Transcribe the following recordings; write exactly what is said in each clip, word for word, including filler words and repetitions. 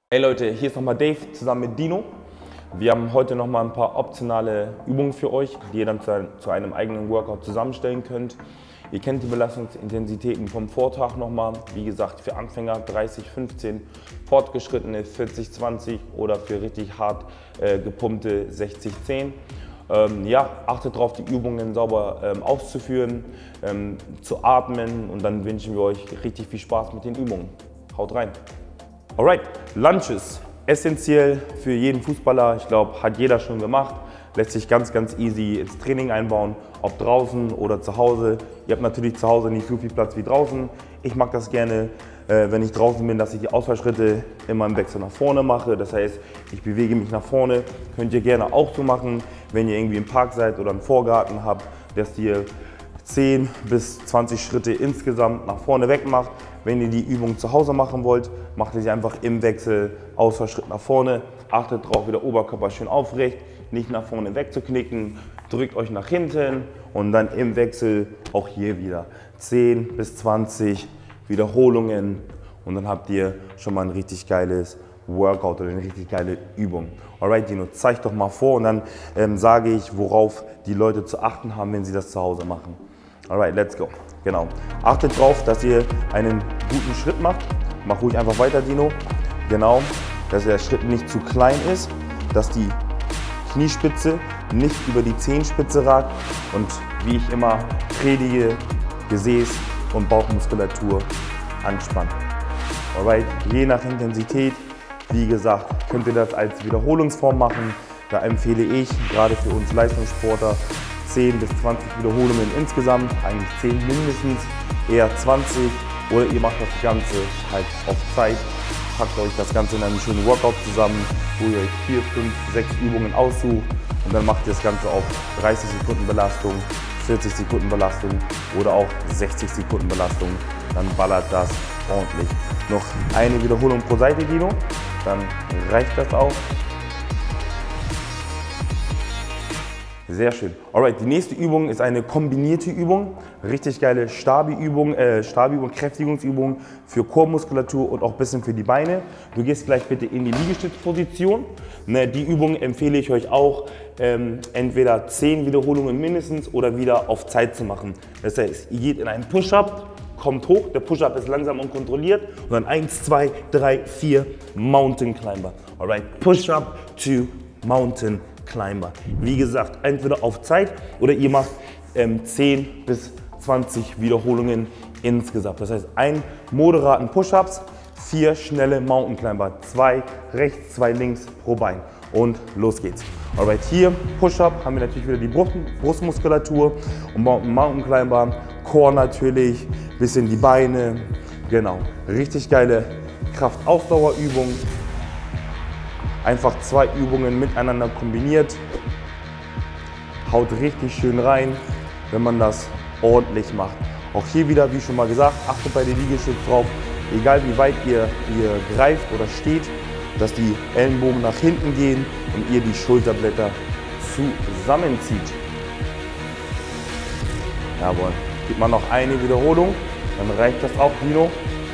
Hey Leute, hier ist nochmal Dave zusammen mit Dino. Wir haben heute nochmal ein paar optionale Übungen für euch, die ihr dann zu einem eigenen Workout zusammenstellen könnt. Ihr kennt die Belastungsintensitäten vom Vortag nochmal. Wie gesagt, für Anfänger dreißig, fünfzehn, Fortgeschrittene vierzig, zwanzig oder für richtig hart äh, gepumpte sechzig, zehn. Ähm, ja, achtet darauf, die Übungen sauber ähm, auszuführen, ähm, zu atmen, und dann wünschen wir euch richtig viel Spaß mit den Übungen. Haut rein! Alright, Lunges, essentiell für jeden Fußballer, ich glaube, hat jeder schon gemacht, lässt sich ganz, ganz easy ins Training einbauen, ob draußen oder zu Hause. Ihr habt natürlich zu Hause nicht so viel Platz wie draußen. Ich mag das gerne, äh, wenn ich draußen bin, dass ich die Ausfallschritte immer im Wechsel nach vorne mache. Das heißt, ich bewege mich nach vorne, könnt ihr gerne auch so machen, wenn ihr irgendwie im Park seid oder einen Vorgarten habt, dass ihr zehn bis zwanzig Schritte insgesamt nach vorne weg macht. Wenn ihr die Übung zu Hause machen wollt, macht ihr sie einfach im Wechsel Ausfallschritt nach vorne. Achtet darauf, wieder Oberkörper schön aufrecht, nicht nach vorne wegzuknicken. Drückt euch nach hinten und dann im Wechsel auch hier wieder zehn bis zwanzig Wiederholungen, und dann habt ihr schon mal ein richtig geiles Workout oder eine richtig geile Übung. Alright, Dino, zeig doch mal vor, und dann ähm, sage ich, worauf die Leute zu achten haben, wenn sie das zu Hause machen. Alright, let's go. Genau. Achtet darauf, dass ihr einen guten Schritt macht. Mach ruhig einfach weiter, Dino. Genau. Dass der Schritt nicht zu klein ist, dass die Kniespitze nicht über die Zehenspitze ragt, und wie ich immer predige, Gesäß und Bauchmuskulatur anspannen. Alright, je nach Intensität, wie gesagt, könnt ihr das als Wiederholungsform machen. Da empfehle ich, gerade für uns Leistungssportler, zehn bis zwanzig Wiederholungen insgesamt, eigentlich zehn mindestens, eher zwanzig, oder ihr macht das Ganze halt auf Zeit, packt euch das Ganze in einen schönen Workout zusammen, wo ihr euch vier, fünf, sechs Übungen aussucht, und dann macht ihr das Ganze auf dreißig Sekunden Belastung, vierzig Sekunden Belastung oder auch sechzig Sekunden Belastung, dann ballert das ordentlich. Noch eine Wiederholung pro Seite, Dino, dann reicht das auch. Sehr schön. Alright, die nächste Übung ist eine kombinierte Übung. Richtig geile Stabi-Übung, äh, Stabi-Übung, Kräftigungsübung für Chormuskulatur und auch ein bisschen für die Beine. Du gehst gleich bitte in die Liegestützposition. Ne, die Übung empfehle ich euch auch, ähm, entweder zehn Wiederholungen mindestens oder wieder auf Zeit zu machen. Das heißt, ihr geht in einen Push-Up, kommt hoch, der Push-Up ist langsam und kontrolliert, und dann eins, zwei, drei, vier, Mountain Climber. Alright, Push-Up to Mountain Climber. Wie gesagt, entweder auf Zeit oder ihr macht ähm, zehn bis zwanzig Wiederholungen insgesamt. Das heißt, einen moderaten Push-Ups, vier schnelle Mountain Climber, zwei rechts, zwei links pro Bein, und los geht's. Alright, hier Push-Up haben wir natürlich wieder die Brust, Brustmuskulatur, und Mountain Climber, Core natürlich, bisschen die Beine, genau. Richtig geile Kraft-Ausdauerübung. Einfach zwei Übungen miteinander kombiniert. Haut richtig schön rein, wenn man das ordentlich macht. Auch hier wieder, wie schon mal gesagt, achtet bei den Liegestütz drauf, egal wie weit ihr, ihr greift oder steht, dass die Ellenbogen nach hinten gehen und ihr die Schulterblätter zusammenzieht. Jawohl. Gibt man noch eine Wiederholung, dann reicht das auch, Dino.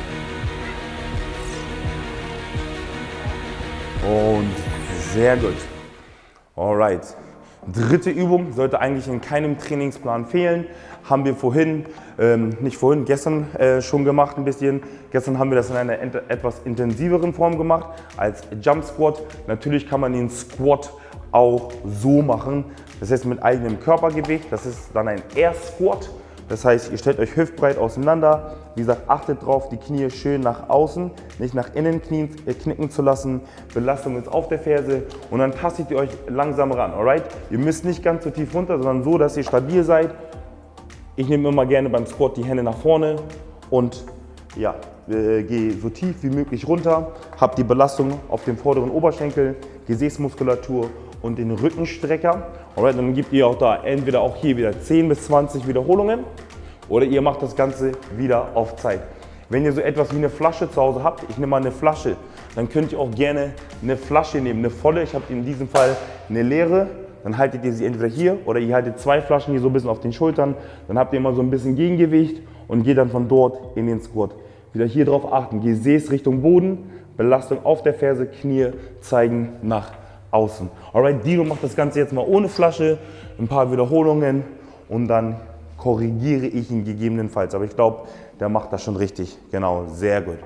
Und sehr gut. Alright. Dritte Übung sollte eigentlich in keinem Trainingsplan fehlen. Haben wir vorhin, ähm, nicht vorhin, gestern äh, schon gemacht ein bisschen. Gestern haben wir das in einer etwas intensiveren Form gemacht als Jump Squat. Natürlich kann man den Squat auch so machen. Das heißt mit eigenem Körpergewicht. Das ist dann ein Air Squat. Das heißt, ihr stellt euch hüftbreit auseinander. Wie gesagt, achtet darauf, die Knie schön nach außen, nicht nach innen knien, äh, knicken zu lassen. Belastung ist auf der Ferse, und dann tastet ihr euch langsam ran. Alright? Ihr müsst nicht ganz so tief runter, sondern so, dass ihr stabil seid. Ich nehme immer gerne beim Squat die Hände nach vorne und ja, äh, gehe so tief wie möglich runter. Habt die Belastung auf dem vorderen Oberschenkel, Gesäßmuskulatur und den Rückenstrecker. Alright, dann gebt ihr auch da entweder auch hier wieder zehn bis zwanzig Wiederholungen, oder ihr macht das Ganze wieder auf Zeit. Wenn ihr so etwas wie eine Flasche zu Hause habt, ich nehme mal eine Flasche, dann könnt ihr auch gerne eine Flasche nehmen, eine volle. Ich habe in diesem Fall eine leere. Dann haltet ihr sie entweder hier oder ihr haltet zwei Flaschen hier so ein bisschen auf den Schultern. Dann habt ihr immer so ein bisschen Gegengewicht und geht dann von dort in den Squat. wieder hier drauf achten. Gesäß Richtung Boden, Belastung auf der Ferse, Knie zeigen nach außen. Alright, Dino macht das Ganze jetzt mal ohne Flasche, ein paar Wiederholungen und dann korrigiere ich ihn gegebenenfalls. Aber ich glaube, der macht das schon richtig. Genau, sehr gut.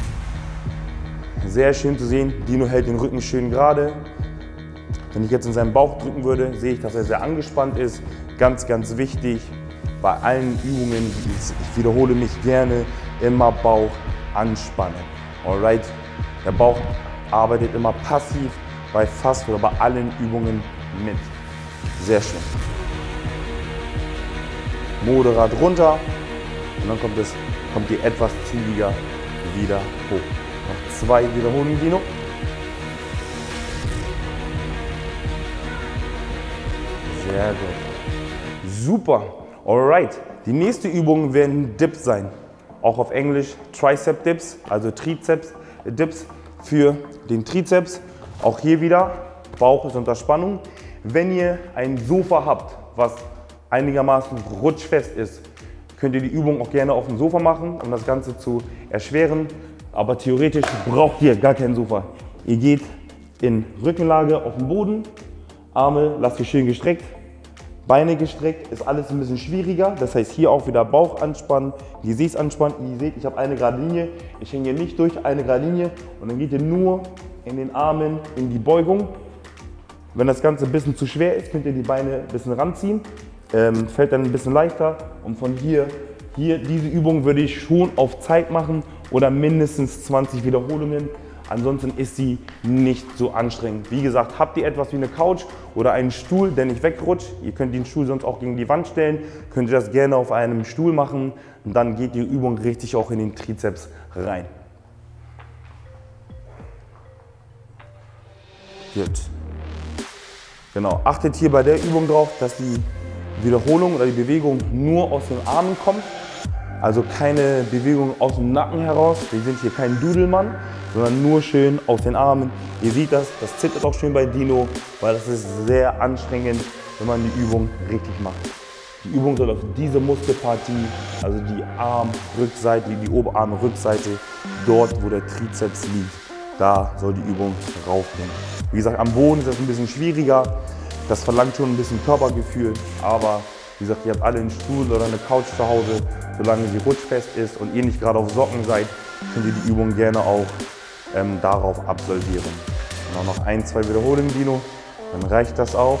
Sehr schön zu sehen, Dino hält den Rücken schön gerade. Wenn ich jetzt in seinen Bauch drücken würde, sehe ich, dass er sehr angespannt ist. Ganz, ganz wichtig, bei allen Übungen, ich wiederhole mich gerne, immer Bauch anspannen. Alright, der Bauch arbeitet immer passiv bei fast oder bei allen Übungen mit. Sehr schön. Moderat runter und dann kommt, es, kommt die etwas zügiger wieder hoch. Noch zwei Wiederholungen, Dino. Sehr gut. Super. Alright. Die nächste Übung werden Dips sein. Auch auf Englisch Tricep Dips, also Trizeps Dips für den Trizeps. Auch hier wieder, Bauch ist unter Spannung. Wenn ihr ein Sofa habt, was einigermaßen rutschfest ist, könnt ihr die Übung auch gerne auf dem Sofa machen, um das Ganze zu erschweren. Aber theoretisch braucht ihr gar kein Sofa. Ihr geht in Rückenlage auf den Boden, Arme lasst ihr schön gestreckt, Beine gestreckt, ist alles ein bisschen schwieriger. Das heißt hier auch wieder Bauch anspannen, Gesäß anspannen. Ihr seht, ich habe eine gerade Linie, ich hänge hier nicht durch eine gerade Linie und dann geht ihr nur in den Armen in die Beugung. Wenn das Ganze ein bisschen zu schwer ist, könnt ihr die Beine ein bisschen ranziehen, ähm, fällt dann ein bisschen leichter und von hier, hier diese Übung würde ich schon auf Zeit machen oder mindestens zwanzig Wiederholungen. Ansonsten ist sie nicht so anstrengend. Wie gesagt, habt ihr etwas wie eine Couch oder einen Stuhl, der nicht wegrutscht, ihr könnt den Stuhl sonst auch gegen die Wand stellen, könnt ihr das gerne auf einem Stuhl machen und dann geht die Übung richtig auch in den Trizeps rein. Gut. Genau, achtet hier bei der Übung drauf, dass die Wiederholung oder die Bewegung nur aus den Armen kommt. Also keine Bewegung aus dem Nacken heraus. Wir sind hier kein Dudelmann, sondern nur schön aus den Armen. Ihr seht das, das zittert auch schön bei Dino, weil das ist sehr anstrengend, wenn man die Übung richtig macht. Die Übung soll auf diese Muskelpartie, also die Armrückseite, die Oberarmrückseite, dort wo der Trizeps liegt, da soll die Übung raufgehen. Wie gesagt, am Boden ist das ein bisschen schwieriger. Das verlangt schon ein bisschen Körpergefühl, aber wie gesagt, ihr habt alle einen Stuhl oder eine Couch zu Hause, solange sie rutschfest ist und ihr nicht gerade auf Socken seid, könnt ihr die Übung gerne auch ähm, darauf absolvieren. Und auch noch ein, zwei Wiederholungen, Dino, dann reicht das auch.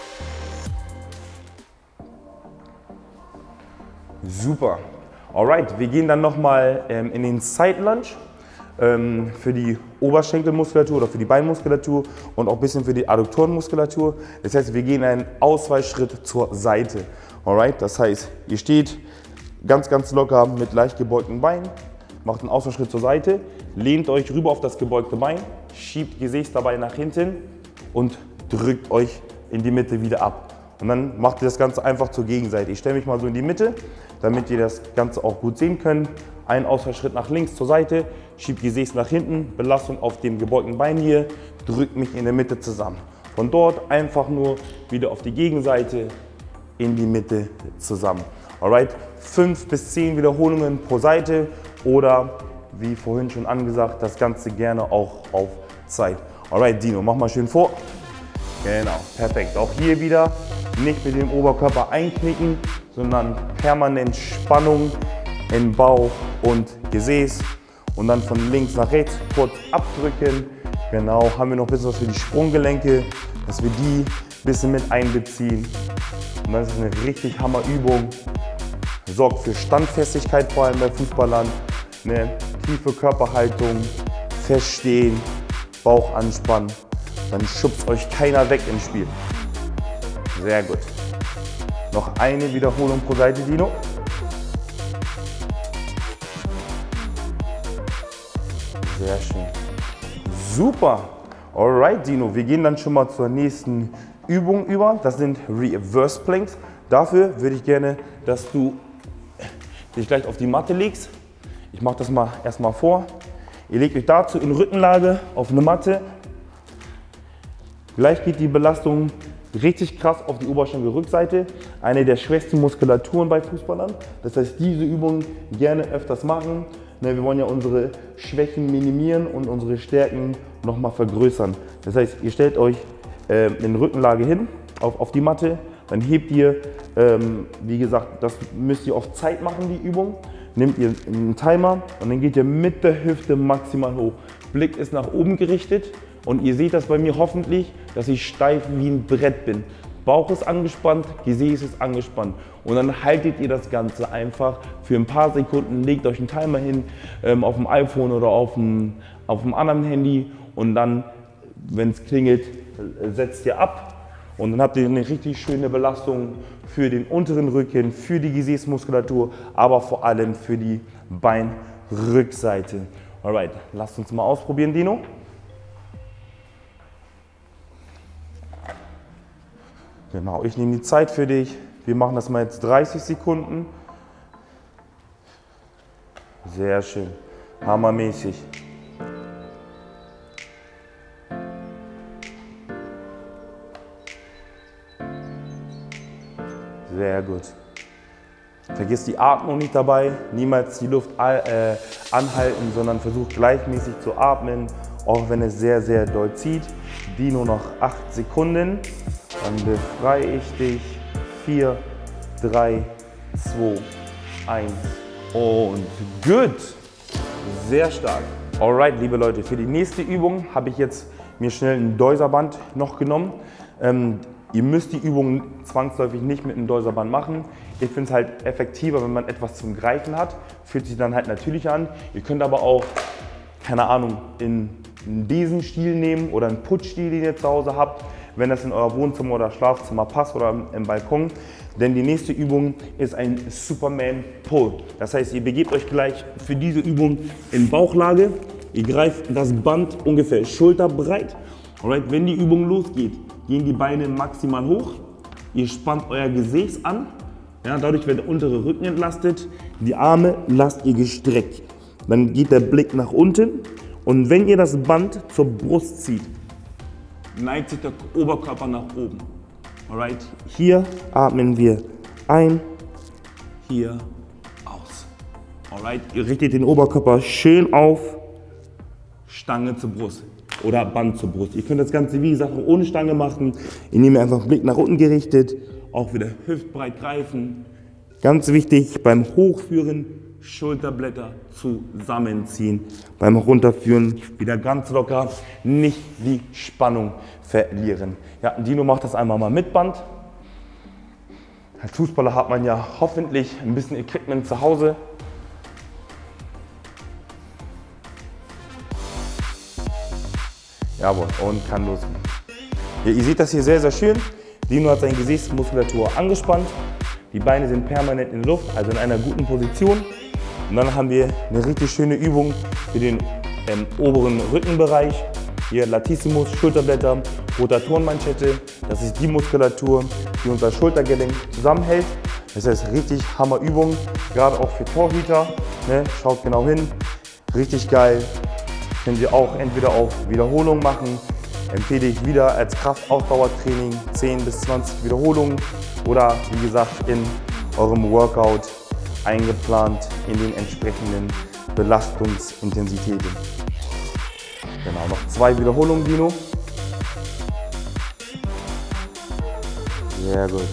Super. Alright, wir gehen dann nochmal ähm, in den Side Lunge ähm, für die Oberschenkelmuskulatur oder für die Beinmuskulatur und auch ein bisschen für die Adduktorenmuskulatur. Das heißt, wir gehen einen Ausweichschritt zur Seite. Alright, das heißt, ihr steht ganz, ganz locker mit leicht gebeugten Beinen, macht einen Ausweichschritt zur Seite, lehnt euch rüber auf das gebeugte Bein, schiebt Gesäß dabei nach hinten und drückt euch in die Mitte wieder ab. Und dann macht ihr das Ganze einfach zur Gegenseite. Ich stelle mich mal so in die Mitte, damit ihr das Ganze auch gut sehen könnt. Ein Ausfallschritt nach links zur Seite, schiebt Gesäß nach hinten, Belastung auf dem gebeugten Bein hier, drückt mich in der Mitte zusammen. Von dort einfach nur wieder auf die Gegenseite, in die Mitte zusammen. Alright, fünf bis zehn Wiederholungen pro Seite oder wie vorhin schon angesagt, das Ganze gerne auch auf Zeit. Alright, Dino, mach mal schön vor. Genau, perfekt. Auch hier wieder nicht mit dem Oberkörper einknicken, sondern permanent Spannung in Bauch und Gesäß und dann von links nach rechts kurz abdrücken. Genau, haben wir noch ein bisschen was für die Sprunggelenke, dass wir die ein bisschen mit einbeziehen. Und das ist eine richtig Hammerübung. Sorgt für Standfestigkeit, vor allem bei Fußballern. Eine tiefe Körperhaltung, feststehen, Bauch anspannen. Dann schubst euch keiner weg im Spiel. Sehr gut. Noch eine Wiederholung pro Seite, Dino. Sehr schön. Super. Alright, Dino. Wir gehen dann schon mal zur nächsten Übung über. Das sind Reverse Planks. Dafür würde ich gerne, dass du dich gleich auf die Matte legst. Ich mache das mal erstmal vor. Ihr legt euch dazu in Rückenlage auf eine Matte. Gleich geht die Belastung richtig krass auf die Oberschenkelrückseite. Eine der schwächsten Muskulaturen bei Fußballern. Das heißt, diese Übung gerne öfters machen. Ne, wir wollen ja unsere Schwächen minimieren und unsere Stärken nochmal vergrößern. Das heißt, ihr stellt euch äh, in Rückenlage hin auf, auf die Matte, dann hebt ihr, ähm, wie gesagt, das müsst ihr auf Zeit machen, die Übung. Nehmt ihr einen Timer und dann geht ihr mit der Hüfte maximal hoch. Blick ist nach oben gerichtet und ihr seht das bei mir hoffentlich, dass ich steif wie ein Brett bin. Bauch ist angespannt, Gesäß ist angespannt. Und dann haltet ihr das Ganze einfach für ein paar Sekunden, legt euch einen Timer hin, ähm, auf dem iPhone oder auf dem, auf dem anderen Handy und dann, wenn es klingelt, setzt ihr ab. Und dann habt ihr eine richtig schöne Belastung für den unteren Rücken, für die Gesäßmuskulatur, aber vor allem für die Beinrückseite. Alright, lasst uns mal ausprobieren, Dino. Genau, ich nehme die Zeit für dich. Wir machen das mal jetzt dreißig Sekunden. Sehr schön, hammermäßig. Sehr gut. Vergiss die Atmung nicht dabei, niemals die Luft äh, anhalten, sondern versuch gleichmäßig zu atmen, auch wenn es sehr, sehr doll zieht. Dino noch acht Sekunden, dann befreie ich dich. vier, drei, zwei, eins und gut. Sehr stark. Alright, liebe Leute, für die nächste Übung habe ich jetzt mir schnell ein Deuserband noch genommen. Ähm, Ihr müsst die Übung zwangsläufig nicht mit einem Deuserband machen. Ich finde es halt effektiver, wenn man etwas zum Greifen hat. Fühlt sich dann halt natürlich an. Ihr könnt aber auch, keine Ahnung, in diesen Stil nehmen oder einen Putzstil, den ihr zu Hause habt, wenn das in euer Wohnzimmer oder Schlafzimmer passt oder im Balkon. Denn die nächste Übung ist ein Superman Pull. Das heißt, ihr begebt euch gleich für diese Übung in Bauchlage. Ihr greift das Band ungefähr schulterbreit. Alright, wenn die Übung losgeht, gehen die Beine maximal hoch. Ihr spannt euer Gesäß an. Ja, dadurch wird der untere Rücken entlastet. Die Arme lasst ihr gestreckt. Dann geht der Blick nach unten. Und wenn ihr das Band zur Brust zieht, neigt sich der Oberkörper nach oben. Alright, hier atmen wir ein, hier aus. Alright, ihr richtet den Oberkörper schön auf, Stange zur Brust oder Band zur Brust. Ihr könnt das Ganze, wie gesagt, ohne Stange machen. Ihr nehmt einfach Blick nach unten gerichtet, auch wieder hüftbreit greifen. Ganz wichtig, beim Hochführen Schulterblätter zusammenziehen. Beim Runterführen wieder ganz locker, nicht die Spannung verlieren. Ja, Dino macht das einmal mal mit Band. Als Fußballer hat man ja hoffentlich ein bisschen Equipment zu Hause. Jawohl, und kann losgehen. Ja, ihr seht das hier sehr, sehr schön. Dino hat seine Gesäßmuskulatur angespannt. Die Beine sind permanent in der Luft, also in einer guten Position. Und dann haben wir eine richtig schöne Übung für den ähm, oberen Rückenbereich. Hier Latissimus, Schulterblätter, Rotatorenmanschette. Das ist die Muskulatur, die unser Schultergelenk zusammenhält. Das heißt, richtig Hammerübung, gerade auch für Torhüter. Ne? Schaut genau hin, richtig geil. Könnt ihr auch entweder auf Wiederholung machen, empfehle ich wieder als Kraftausdauertraining zehn bis zwanzig Wiederholungen oder wie gesagt in eurem Workout eingeplant in den entsprechenden Belastungsintensitäten. Genau, noch zwei Wiederholungen, Dino. Sehr gut.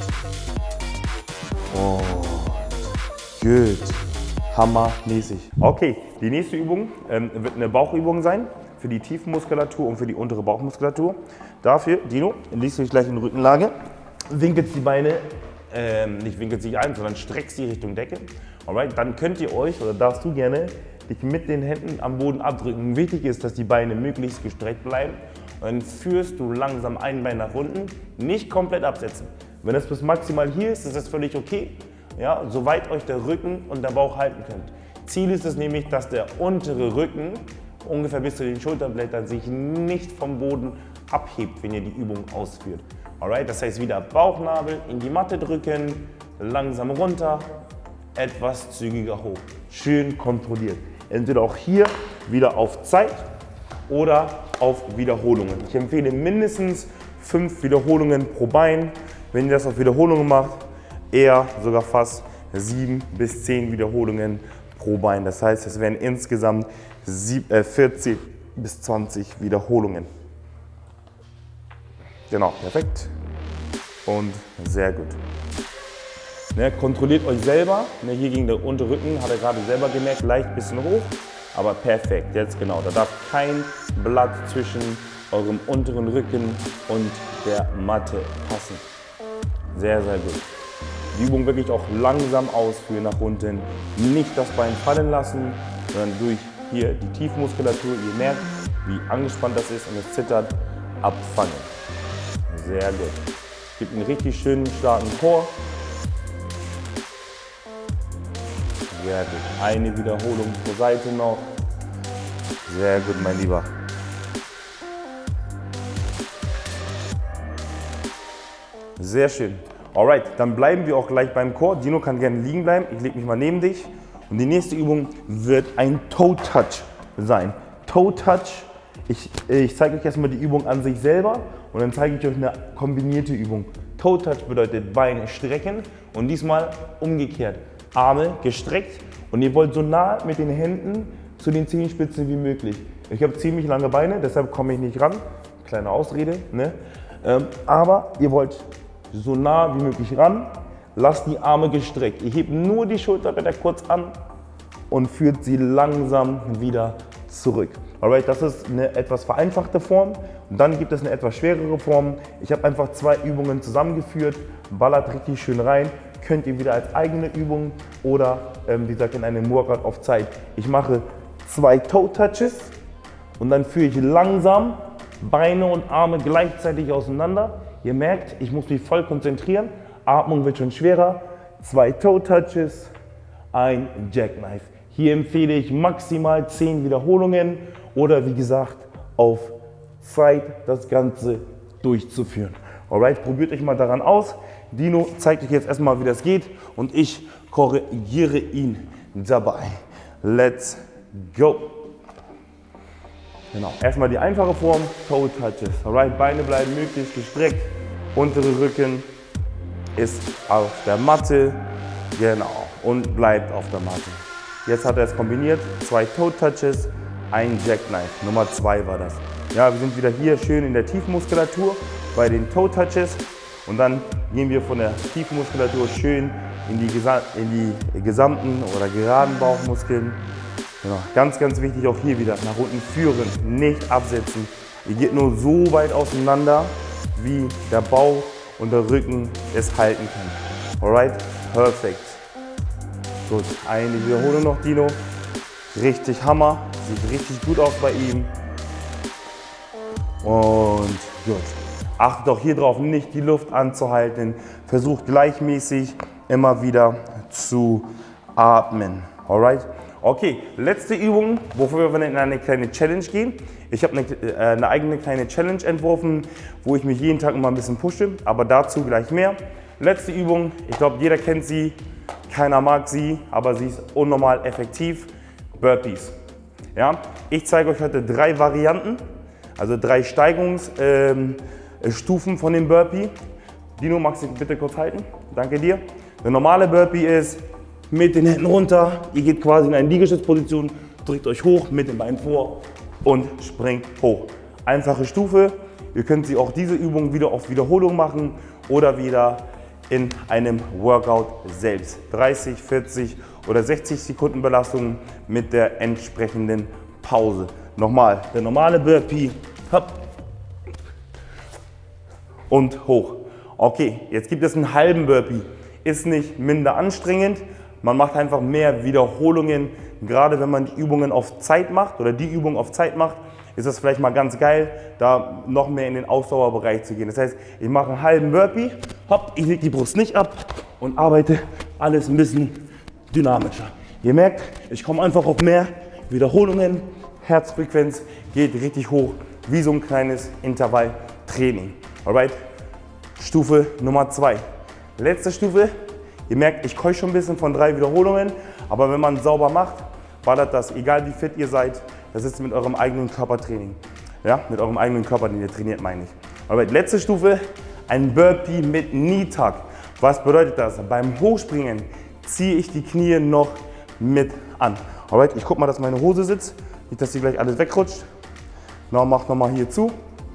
Und gut. Hammermäßig. Okay, die nächste Übung ähm, wird eine Bauchübung sein für die Tiefenmuskulatur und für die untere Bauchmuskulatur. Dafür, Dino, legst du dich gleich in Rückenlage, winkelst die Beine, ähm, nicht winkelst dich ein, sondern streckst die Richtung Decke. Alright, dann könnt ihr euch, oder darfst du gerne, dich mit den Händen am Boden abdrücken. Wichtig ist, dass die Beine möglichst gestreckt bleiben. Und dann führst du langsam ein Bein nach unten, nicht komplett absetzen. Wenn das bis maximal hier ist, ist das völlig okay. Ja, soweit euch der Rücken und der Bauch halten könnt. Ziel ist es nämlich, dass der untere Rücken ungefähr bis zu den Schulterblättern sich nicht vom Boden abhebt, wenn ihr die Übung ausführt. Alright, das heißt wieder Bauchnabel in die Matte drücken, langsam runter, etwas zügiger hoch. Schön kontrolliert. Entweder auch hier wieder auf Zeit oder auf Wiederholungen. Ich empfehle mindestens fünf Wiederholungen pro Bein. Wenn ihr das auf Wiederholungen macht, eher sogar fast sieben bis zehn Wiederholungen pro Bein. Das heißt, es wären insgesamt vierzig bis zwanzig Wiederholungen. Genau, perfekt. Und sehr gut. Ne, kontrolliert euch selber. Ne, hier gegen den Unterrücken, hat er gerade selber gemerkt, leicht ein bisschen hoch. Aber perfekt, jetzt genau. Da darf kein Blatt zwischen eurem unteren Rücken und der Matte passen. Sehr, sehr gut. Die Übung wirklich auch langsam ausführen nach unten. Nicht das Bein fallen lassen, sondern durch hier die Tiefmuskulatur, ihr merkt, wie angespannt das ist und es zittert, abfangen. Sehr gut. Gibt einen richtig schönen, starken Core. Sehr gut. Eine Wiederholung pro Seite noch. Sehr gut, mein Lieber. Sehr schön. Alright, dann bleiben wir auch gleich beim Core. Dino kann gerne liegen bleiben. Ich lege mich mal neben dich. Und die nächste Übung wird ein Toe Touch sein. Toe Touch. Ich, ich zeige euch erstmal die Übung an sich selber und dann zeige ich euch eine kombinierte Übung. Toe Touch bedeutet Beine strecken und diesmal umgekehrt. Arme gestreckt und ihr wollt so nah mit den Händen zu den Zehenspitzen wie möglich. Ich habe ziemlich lange Beine, deshalb komme ich nicht ran. Kleine Ausrede, ne? Ähm, aber ihr wollt so nah wie möglich ran. Lasst die Arme gestreckt. Ihr hebt nur die Schulterblätter kurz an und führt sie langsam wieder zurück. Alright, das ist eine etwas vereinfachte Form. Und dann gibt es eine etwas schwerere Form. Ich habe einfach zwei Übungen zusammengeführt. Ballert richtig schön rein. Könnt ihr wieder als eigene Übung oder ähm, wie gesagt in einem Workout auf Zeit. Ich mache zwei Toe Touches und dann führe ich langsam Beine und Arme gleichzeitig auseinander. Ihr merkt, ich muss mich voll konzentrieren. Atmung wird schon schwerer. Zwei Toe Touches, ein Jackknife. Hier empfehle ich maximal zehn Wiederholungen oder wie gesagt auf Zeit das Ganze durchzuführen. Alright, probiert euch mal daran aus. Dino zeigt euch jetzt erstmal, wie das geht und ich korrigiere ihn dabei. Let's go. Genau, erstmal die einfache Form, Toe Touches. Alright, Beine bleiben möglichst gestreckt, untere Rücken ist auf der Matte, genau, und bleibt auf der Matte. Jetzt hat er es kombiniert, zwei Toe Touches, ein Jackknife, Nummer zwei war das. Ja, wir sind wieder hier schön in der Tiefmuskulatur bei den Toe Touches und dann gehen wir von der Tiefmuskulatur schön in die, in die gesamten oder geraden Bauchmuskeln. Genau. Ganz, ganz wichtig auch hier wieder, nach unten führen, nicht absetzen. Ihr geht nur so weit auseinander, wie der Bauch und der Rücken es halten kann. Alright, perfekt. Gut, eine Wiederholung noch, Dino. Richtig Hammer, sieht richtig gut aus bei ihm. Und gut. Achtet auch hier drauf, nicht die Luft anzuhalten. Versucht gleichmäßig immer wieder zu atmen. Alright? Okay, letzte Übung, bevor wir in eine kleine Challenge gehen. Ich habe eine, äh, eine eigene kleine Challenge entworfen, wo ich mich jeden Tag immer ein bisschen pushe, aber dazu gleich mehr. Letzte Übung, ich glaube, jeder kennt sie, keiner mag sie, aber sie ist unnormal effektiv. Burpees. Ja? Ich zeige euch heute drei Varianten, also drei Steigungsstufen ähm, von dem Burpee. Dino, magst du bitte kurz halten? Danke dir. Der normale Burpee ist mit den Händen runter, ihr geht quasi in eine Liegestützposition, drückt euch hoch mit den Beinen vor und springt hoch. Einfache Stufe, ihr könnt sie auch diese Übung wieder auf Wiederholung machen oder wieder in einem Workout selbst. dreißig, vierzig oder sechzig Sekunden Belastung mit der entsprechenden Pause. Nochmal, der normale Burpee, hopp und hoch. Okay, jetzt gibt es einen halben Burpee, ist nicht minder anstrengend. Man macht einfach mehr Wiederholungen. Gerade wenn man die Übungen auf Zeit macht oder die Übung auf Zeit macht, ist das vielleicht mal ganz geil, da noch mehr in den Ausdauerbereich zu gehen. Das heißt, ich mache einen halben Burpee, hopp, ich lege die Brust nicht ab und arbeite alles ein bisschen dynamischer. Ihr merkt, ich komme einfach auf mehr Wiederholungen. Herzfrequenz geht richtig hoch, wie so ein kleines Intervalltraining. Alright? Stufe Nummer zwei. Letzte Stufe. Ihr merkt, ich keuche schon ein bisschen von drei Wiederholungen, aber wenn man sauber macht, ballert das, egal wie fit ihr seid, das ist mit eurem eigenen Körpertraining. Ja, mit eurem eigenen Körper, den ihr trainiert, meine ich. Aber letzte Stufe, ein Burpee mit Knee Tuck. Was bedeutet das? Beim Hochspringen ziehe ich die Knie noch mit an. Alright, ich guck mal, dass meine Hose sitzt, nicht, dass sie gleich alles wegrutscht. Noch, mach nochmal hier zu.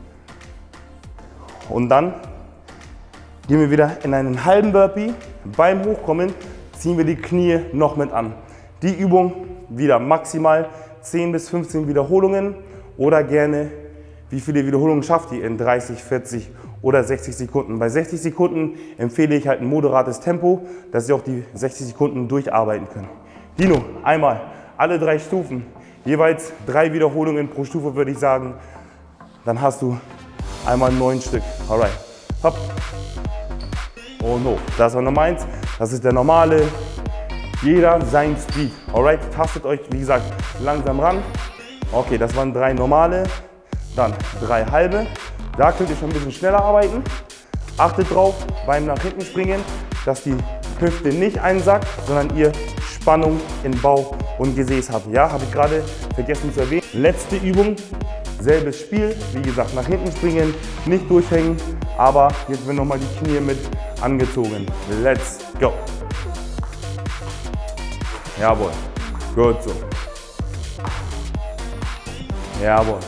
Und dann gehen wir wieder in einen halben Burpee. Beim Hochkommen ziehen wir die Knie noch mit an. Die Übung wieder maximal zehn bis fünfzehn Wiederholungen oder gerne, wie viele Wiederholungen schafft ihr in dreißig, vierzig oder sechzig Sekunden. Bei sechzig Sekunden empfehle ich halt ein moderates Tempo, dass ihr auch die sechzig Sekunden durcharbeiten könnt. Dino, einmal alle drei Stufen, jeweils drei Wiederholungen pro Stufe, würde ich sagen. Dann hast du einmal neun Stück. Alright, hopp und hoch. Das war Nummer eins. Das ist der normale. Jeder sein Speed. Alright, tastet euch, wie gesagt, langsam ran. Okay, das waren drei normale, dann drei halbe. Da könnt ihr schon ein bisschen schneller arbeiten. Achtet drauf beim nach hinten springen, dass die Hüfte nicht einsackt, sondern ihr Spannung in Bauch und Gesäß habt. Ja, habe ich gerade vergessen zu erwähnen. Letzte Übung, selbes Spiel. Wie gesagt, nach hinten springen, nicht durchhängen, aber jetzt werden nochmal die Knie mit angezogen. Let's go. Jawohl, gut so. Jawohl,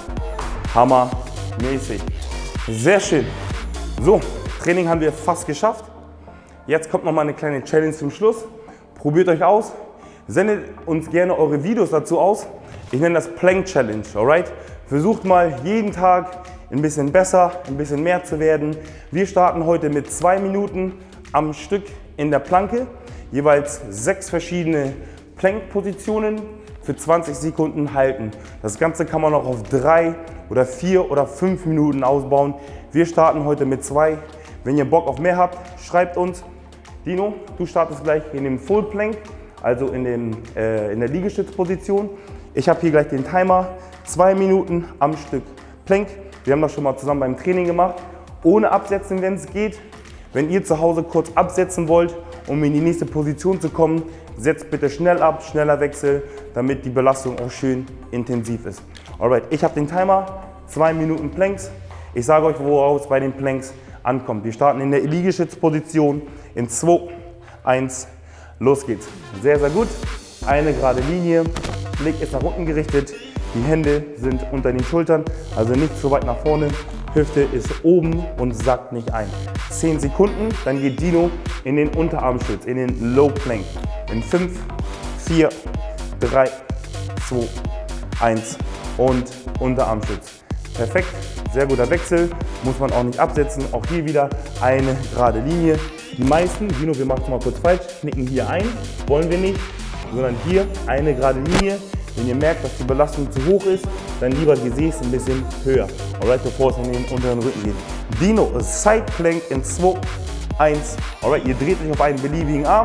hammermäßig. Sehr schön. So, Training haben wir fast geschafft. Jetzt kommt noch mal eine kleine Challenge zum Schluss. Probiert euch aus. Sendet uns gerne eure Videos dazu aus. Ich nenne das Plank Challenge, alright? Versucht mal jeden Tag ein bisschen besser, ein bisschen mehr zu werden. Wir starten heute mit zwei Minuten am Stück in der Planke. Jeweils sechs verschiedene Plank-Positionen für zwanzig Sekunden halten. Das Ganze kann man noch auf drei oder vier oder fünf Minuten ausbauen. Wir starten heute mit zwei. Wenn ihr Bock auf mehr habt, schreibt uns. Dino, du startest gleich in dem Full Plank, also in, dem, äh, in der Liegestützposition. Ich habe hier gleich den Timer. Zwei Minuten am Stück Plank. Wir haben das schon mal zusammen beim Training gemacht. Ohne Absetzen, wenn es geht. Wenn ihr zu Hause kurz absetzen wollt, um in die nächste Position zu kommen, setzt bitte schnell ab, schneller Wechsel, damit die Belastung auch schön intensiv ist. Alright, ich habe den Timer, zwei Minuten Planks. Ich sage euch, woraus es bei den Planks ankommt. Wir starten in der Liegestützposition in zwei, eins, los geht's. Sehr, sehr gut. Eine gerade Linie, Blick ist nach unten gerichtet, die Hände sind unter den Schultern, also nicht zu weit nach vorne. Hüfte ist oben und sackt nicht ein. zehn Sekunden, dann geht Dino in den Unterarmstütz, in den Low Plank. In fünf, vier, drei, zwei, eins und Unterarmstütz. Perfekt, sehr guter Wechsel, muss man auch nicht absetzen. Auch hier wieder eine gerade Linie. Die meisten, Dino, wir machen es mal kurz falsch, knicken hier ein, wollen wir nicht, sondern hier eine gerade Linie. Wenn ihr merkt, dass die Belastung zu hoch ist, dann lieber Gesäß ein bisschen höher. Alright, bevor es in den unteren Rücken geht. Dino, Side Plank in zwei, eins. Alright, ihr dreht euch auf einen beliebigen Arm.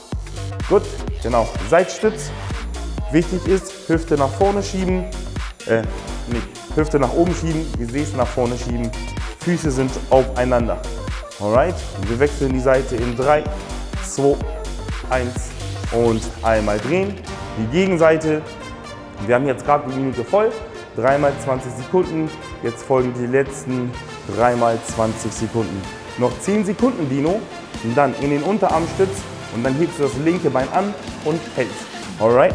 Gut, genau. Seitstütz. Wichtig ist, Hüfte nach vorne schieben. Äh, nicht. Hüfte nach oben schieben, Gesäß nach vorne schieben. Füße sind aufeinander. Alright, wir wechseln die Seite in drei, zwei, eins und einmal drehen. Die Gegenseite. Wir haben jetzt gerade die Minute voll, dreimal zwanzig Sekunden, jetzt folgen die letzten dreimal zwanzig Sekunden. Noch zehn Sekunden, Dino, und dann in den Unterarmstütz und dann hebst du das linke Bein an und hältst. Alright?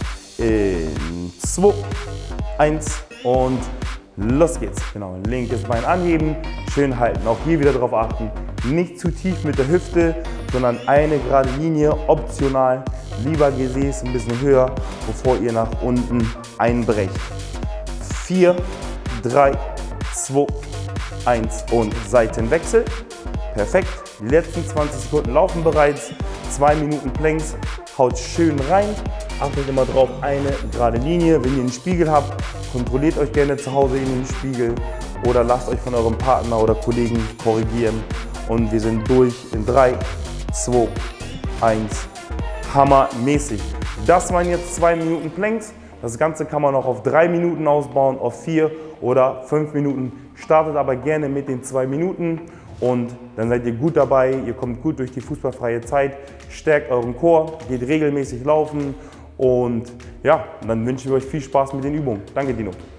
In zwei, eins und los geht's. Genau, linkes Bein anheben, schön halten. Auch hier wieder darauf achten, nicht zu tief mit der Hüfte, sondern eine gerade Linie, optional. Lieber Gesäß ein bisschen höher, bevor ihr nach unten einbrecht. vier, drei, zwei, eins und Seitenwechsel. Perfekt. Die letzten zwanzig Sekunden laufen bereits. zwei Minuten Planks. Haut schön rein. Achtet immer drauf, eine gerade Linie. Wenn ihr einen Spiegel habt, kontrolliert euch gerne zu Hause in den Spiegel oder lasst euch von eurem Partner oder Kollegen korrigieren. Und wir sind durch in drei, zwei, eins. Hammermäßig. Das waren jetzt zwei Minuten Planks. Das Ganze kann man auch auf drei Minuten ausbauen, auf vier oder fünf Minuten. Startet aber gerne mit den zwei Minuten und dann seid ihr gut dabei. Ihr kommt gut durch die fußballfreie Zeit, stärkt euren Core, geht regelmäßig laufen und ja, dann wünschen wir euch viel Spaß mit den Übungen. Danke, Dino.